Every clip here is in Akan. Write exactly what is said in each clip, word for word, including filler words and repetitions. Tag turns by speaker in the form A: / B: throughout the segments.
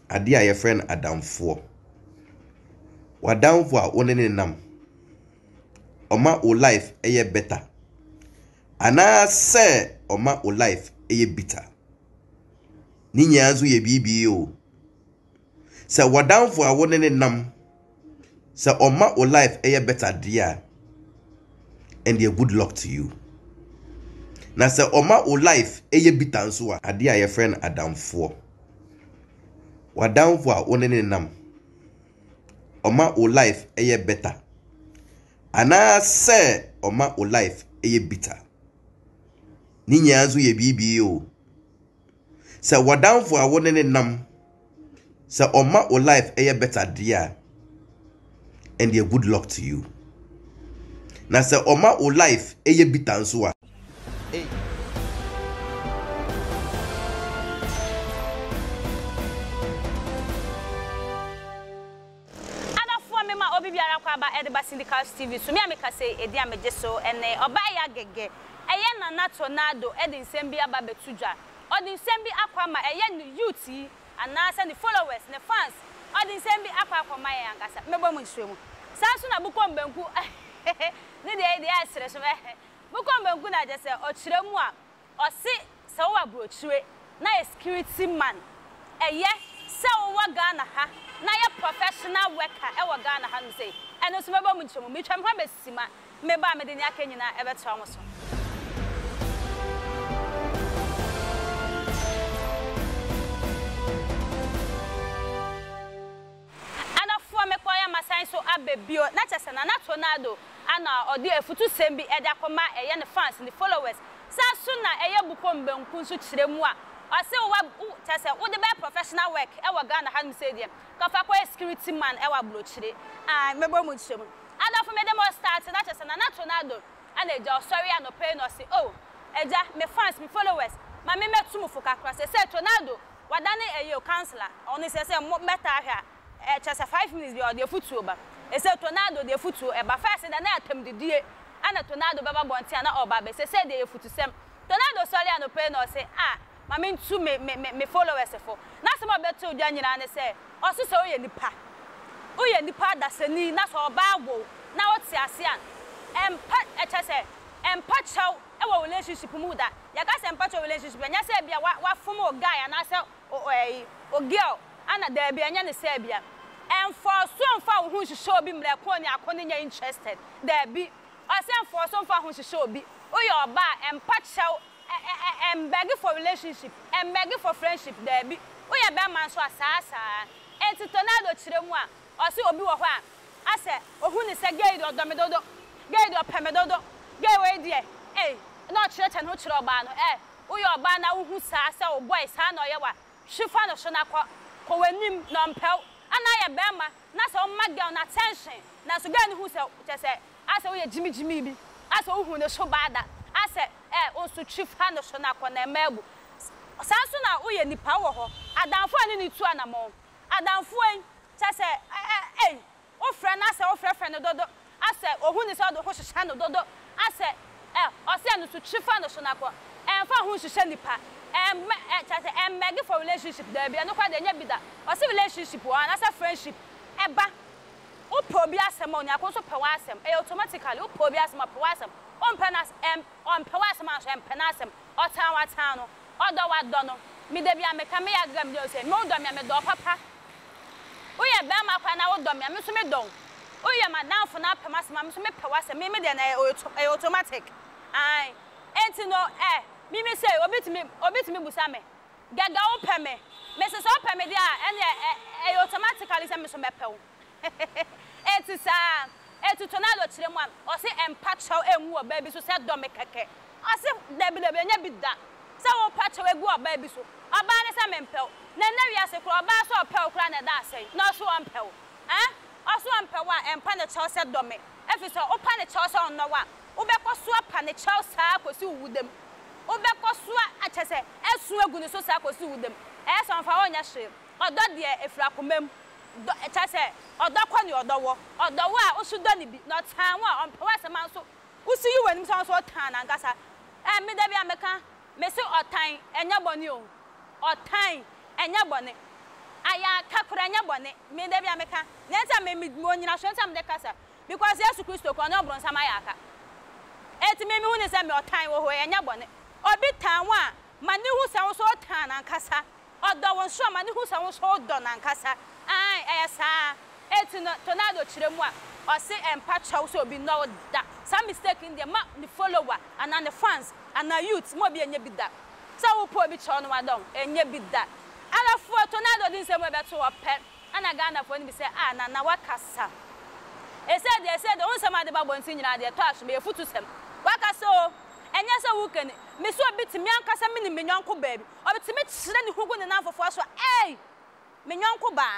A: ade a ye friend adamfo wadamfo a woni ne nam oma o life eye better ana se oma o life eye bitter ni nyanzu ye bibi o se wadamfo a woni ne nam se oma o life eye better dia and a good luck to you. Na se oma o life eye bitter nso a ade a ye friend adamfo wadamfo a woni ne nam oma o life eye better ana se oma o life eye bitter ni nyanzu ye bibi o se wadamfo a woni ne nam se oma o life eye better dia and a good luck to you. Na se oma o life eye bitter nso a hey.
B: Biara kwa ba Edeba Syndical T V so me ameka say edi ameje so ene oba ya gege eye na na tornado edi nsem bi aba betudwa odi nsem bi akwa ma eye ni youth ana se ni followers ne fans odi nsem bi akwa akwa ma ya ngasa mebo mu nswemu sanso na Bukom Banku ne de de asere so Bukom Banku na je se o kire mu a o si se wo abrochire na security man eye se wo Ghana ha na ya professional worker e wo Ghana ha no say eno so meba mu nchemu mi twam ha besima meba me de ni aka nyina e beto mo so ana fo me kwa ya masan so abebio na chese na na tornado ana odi efutu sembi e de akoma e ye ne fans ne followers sa so na e ye Bukom Banku so kire mu a ase wo chese wo de be professional work e wo Ghana ha no say dem kafa kwa security man e wa blochire ah mebo mu nchemu ada fo me dem start na chese na na tornado ana eja sorry ano pay no say oh eja me fans me followers ma me metu mu foka kra say say tornado wadane eyo counselor oni say say meta ahia e chese five minutes bi o de futu oba e say tornado de futu e ba first na na atem didie ana tornado baba bonti ana oba be say say de futu sem tornado sorry ano pay no say ah ma me ntu me me me followers for na se mo betu odwa nyina ne say oso se oye nipa oye nipa da sani na so oba agwo na woti ase an empa eche se empa chaw e wo relationship mu da ya ka se empa chaw relationship nya se bia wa fom o guy na se o girl ana da bia nya ne se bia emfo so emfa wo hu hihye obi mre ko ni akone nya interested da bi ase emfo so emfa hu hihye obi oye oba empa chaw em begging for relationship em begging for friendship there be we ya be man so asasa enti tornado kire mu a o se obi wo ho a ase ohu ni se gay do do me dodo gay do pe me dodo gay we die eh no kire ten ho kire oba no eh we ya oba na wo hu sa se o boy sa na oye wa hwifa no so na ko ko wanim no mpel ana ya be ma na se o ma girl na attention na so gay ni hu se se ase we ya jimi jimi bi ase o hu ne so bada ase eh onso chifa no so na akona mabu sanso na uye nipa wo ho adamfo ani ni tu anamo adamfo en chase eh eh o frɛ na ase o frɛ frɛ no dodo ase ohu ni se do ho hyehyɛ no dodo ase eh o se no so chifa no so na akɔ emfa ho hyehyɛ nipa em chase em beg for relationship there be no kwa de nya bida o se relationship wo na ase friendship eba o probi asem o nya ko so pɛ wa asem eh automatically o probi asem o pɛ wa asem on penas em on pewas ma so em penasem o tan wa tan no o do wa do no mi de bia me ka me ya gram de o se me o do me me do papa o ye be ma kwa na o do me me so me do o ye ma dan fo na pemas ma me so me pewasem me me de na e automatic ai enti no eh mi me say obitimi obitimi busa me gaga o pe me me se so pe me de a ene e automatically se me so me pew enti sa eti tornado kire mu o se empa chaw enwu oba bi so se do me keke o se debi debi nya bi da se wo pa chaw egu oba bi so oba ne se me mpel na na wi ase kro oba so opel kra na da ase na so ompel eh o so ompel wa empa ne chaw se do me efi so o pa ne chaw se on no wa wo be ko so pa ne chaw sa akosi wudem wo be ko so a chese esu egu ne so sa akosi wudem e so mfa wo nya hwe odo de efra komam chase odo kwa ni odo wo odo wo a osudo ni bi no tan wo a ompa wa sema so usi yi wanim so so tan na ngasa eh me da bia meka me se otan enya boni o otan enya boni aya kakura nya bone me da bia meka na enta me mo nyina so enta me de kasa because Yesu Kristo ko na obron sama ya aka eti me me hu ne se me otan wo ho enya bone obi tan wa mani hu se wo so tan na kasa odo won so mani hu se wo so odo na kasa ai ayasa eti no tornado chire mu a o se empa chaw so obi no da some mistake in the ma the follower and the fans and the youth mo bi enye bi da so wo po bi chaw no wadon enye bi da ala fo tornado din se mo be to ope ana Ghana fo ni bi se ah na na wakasa e se de se de won se ma de ba bonti nyina de to aso me futu sem wakasa o enye se wo kan me so bitimi ankasa me ni me nyonko ba bi obitimi chire ni hugu ni nanfofo aso eh me nyonko ba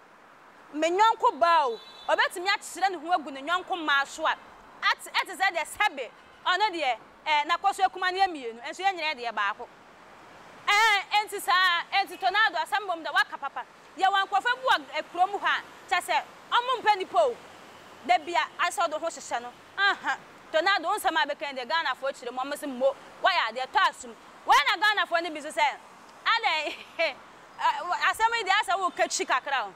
B: me nyonko ba o obetimi a chire ni hu agu ni nyonko ma so a at et ze de sebe ono de eh na koso akuma ne amienu enso ye nyere de ba ako eh enti sa enti tornado asambom da waka papa ye wan kofa bu ekrom ha cha se omo mpani po da bia aso do ho hyehye no aha tornado on sama be kan de Ghana fo chire mo amse mo waya de to asum wa na Ghana fo ne bi so se ade asama de asa wo kachi kakra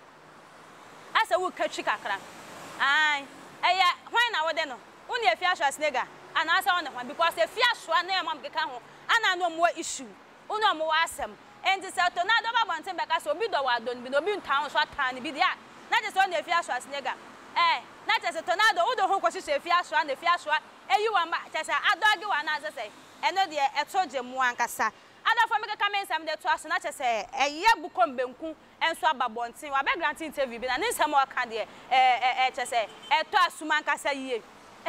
B: asa wo kachi kakra ai eya hwan na wo de no uni efi aswa snega ana asa won hwan because efi aswa na emam keka ho ana no mo issue unu mo wa asem enti se tornado ba bonten be ka so obi do wa don bi no bi ntan so atan bi dia na je so na efi aswa snega eh na je se tornado wo do ho ko hye efi aswa na efi aswa eyi wa ma je se adogi wa na ze se eno de etoje mu ankasa ada for me ka men sam de to aso na je se eye Bukom Banku enso ababonten wa be grant interview bi na nsam o ka de eh eh je se eto asum ankasa yie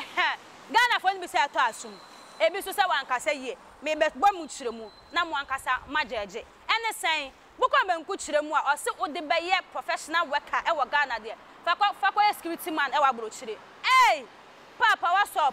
B: Ghana for ni bi se eto asum ebi so se wa ankasa yie me be gba mu chire mu na mu ankasa majeje ene sen Bukom Banku chire mu a o se o de be ye professional worker e wo Ghana de fakwa fakwa security man e wa bro chire eh papa what's up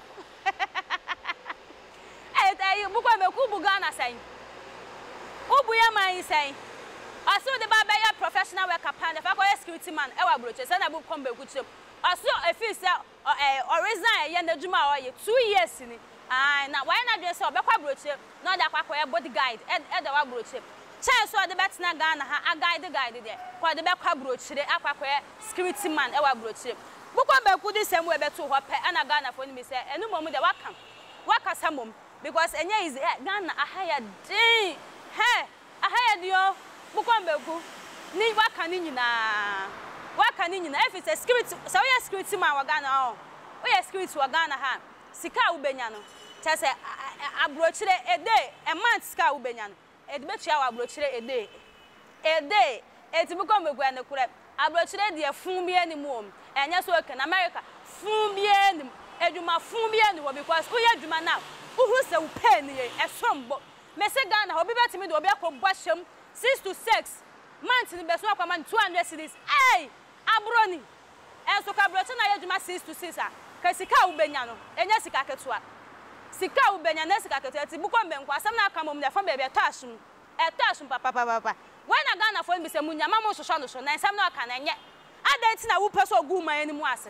B: eh dai Bukom Banku bu Ghana sen ubu ya man sen aso de ba be ya professional worker pan fakwa security man e wa bro chire se na Bukom Banku chire aso efi se eh original ye na djuma o ye two years ni ah na why na dwe se obekwa bro chire na da kwakwa body guide e da wa bro chire chance so de betina Ghana ha a guide guide de ko de bekwa bro chire akwakwa security man e wa bro chire Bukom Banku di sem we beto ho pe ana Ghana fo ni mi se enu mom de waka waka samom because enye is Ghana ahaya din he ahaya dio Bukom Banku ni waka ni nyina waka ni nyina if it's security so we security man wa Ghana o we security wa Ghana ha sika ubenya no chese abrochire ede a month sika ubenya no edbetua wa abrochire ede ede eti Bukom Banku ane kure abrochire de fun bi animu enya so ke na America fun bi anim eduma fun bi anim because we eduma now uhu se wo pen ye esombo me se Ghana obi betimi de obi akobwa hyem six to six months ni beso akwa man two hundred cedis eh abroni enso ka abrochire na eduma six to six a ka sika ubenya no enya sika ketua sika ubenya na sika ketua eti Bukom Banku asam na aka mom na fa be be to asum e to asum papa papa when na Ghana fo bi se munya mama so so no so na nsam na aka na nye adenti na wo peso ogu man ani mu ase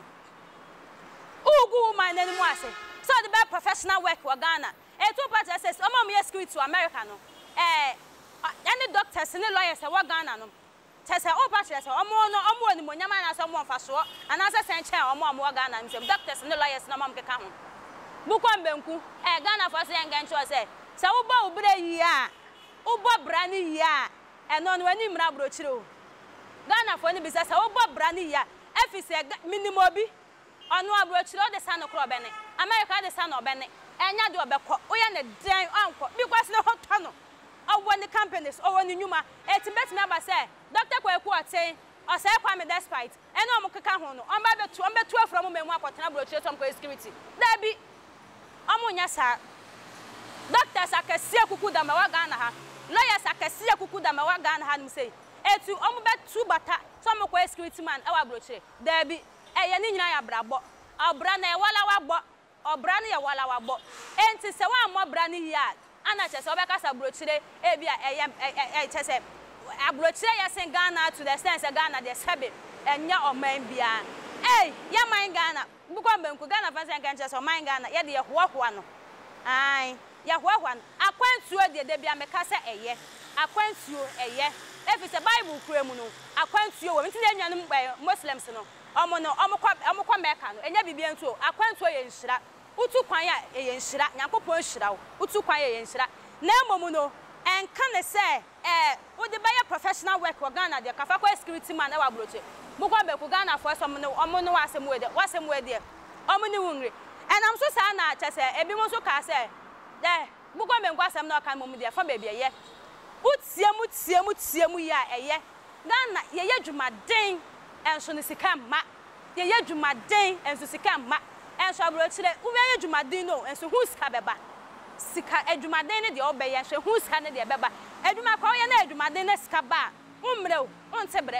B: ogu man ani mu ase so the best professional work wa Ghana e two part says omo me security to America no eh any doctors ni lawyers wa Ghana no tese o part say omo no omo ani munya man na so mo fa so ana se sen chen omo omo wa Ghana ni doctors ni lawyers na mam keka ho Bukom Banku eh Ghana for say ngan cho say se wo ba obre yi a wo bo bra ni yi a eno no ani mra bro chire o Ghana for ni bi say se wo bo bra ni yi a efi se minimum bi ono abro chire o de sa no kro bene America de sa no bene enya de obekọ wo ye ne den anko because ne hoto no owo ni companies owo ni nyuma eti betime aba say doctor Kwaku oten o say kwa me despite eno omo keka ho no on ba betu on betu afro mo memu akotena bro chire tom ko security da bi omo nya sa doctors akasi akuku da ma wa Ghana ha lawyers akasi akuku da ma wa Ghana ha nim say etu omo betu bata so mo ko security man e wa bro chire da bi e ye ni nyina ya brabo obra na e wala wa bo obra na ye wala wa bo enti se wa mo bra ni ya ana che se obeka sa bro chire e bia e e che se abro chire ya sen Ghana to the sense Ghana de sebe enya oman bia eh ya man Ghana Bukom Banku Ghana fa sen kan che so man Ghana ye de ye hoahoa no ai ye hoahoa no akwantuo de de bia me ka se eye akwantuo eye if it's a Bible kura mu no akwantuo wo nti na nyanum Muslims no omo no omo kwa omo kwa Mecca no enya bibia ntu akwantuo ye nhira utu kwan ya ye nhira Nyankopon nhira wo utu kwan ye nhira na emomu no enka ne se eh wo de buy professional work wo Ghana de kafa kwa security man na wa broche mo kwa be ku Ghana for some no omo no wasem we de wasem we de omo ni wunre enam so sa na chese ebi mo so ka se de mo kwa be nkwasem na kan mo de fa ba bia ye utie mu tie mu tie mu ya eye Ghana ye ye dwumaden enso ne sika ma ye ye dwumaden enso sika ma enso abrochire wo be ye dwumaden no enso hu sika beba sika edwumaden ne de obeye enso hu sika ne de beba edwuma kwa ye na edwumaden ne sika ba umre wo onte bre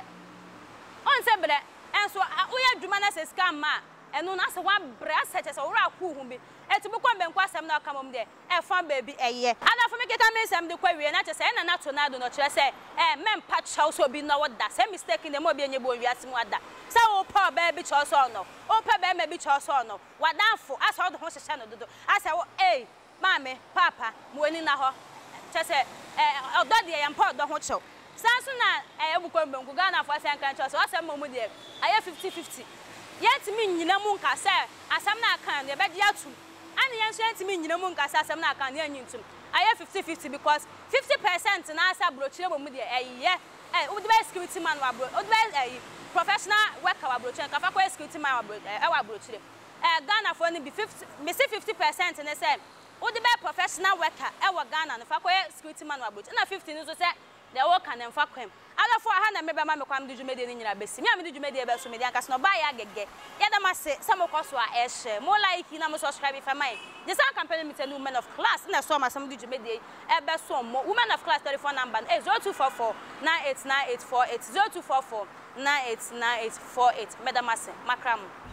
B: onte bre enso wo ye dwuma na sika ma enu na se wa bre aseche se wo ra ku hu bi eti bu kwa be nkwa asem na akamom de e fa baby eye ana fo me keka me sem de kwa wie na che se na na tornado no chere se eh mem pa chaw so bi na woda se mistake ne mo bi enye bo wiase mu ada se wo pa baby chaw so no o pa be me bi chaw so no wadanfo asa wo de ho hyehye no dodo asa wo eh mame papa mo ani na ho che se eh odo de ye mpa odo ho chew sanso na eh Bukom Banku Ghana fo ase kan chaw so asem mo mu de aye fifty fifty yet me nyina mu nka se asem na kan de be de atu ani yan so me nyina mu nka se asem na kan de anyintum aye fifty fifty because fifty percent na asa brochire mo mu de eye eh wo de security man wa bro wo de eh professional worker wa brochire nka fa kwa security man wa bro eh wa brochire eh Ghana for ni be fifty me say fifty percent ne say wo de professional worker eh wa Ghana no fa kwa security man wa brochire na fifty no so say de wo kan en fa kwam ala fo aha na meba ma me kwam de djumede ni nyina besi me am de djumede e be so me de anka no ba ya gege ya da mase samo koso a e share mo like na mo subscribe for mine the same campaign me tell women of class na so ma sam de djumede e be so mo women of class telephone number is zero two four four nine eight nine eight four eight zero two four four nine eight nine eight four eight meda mase makram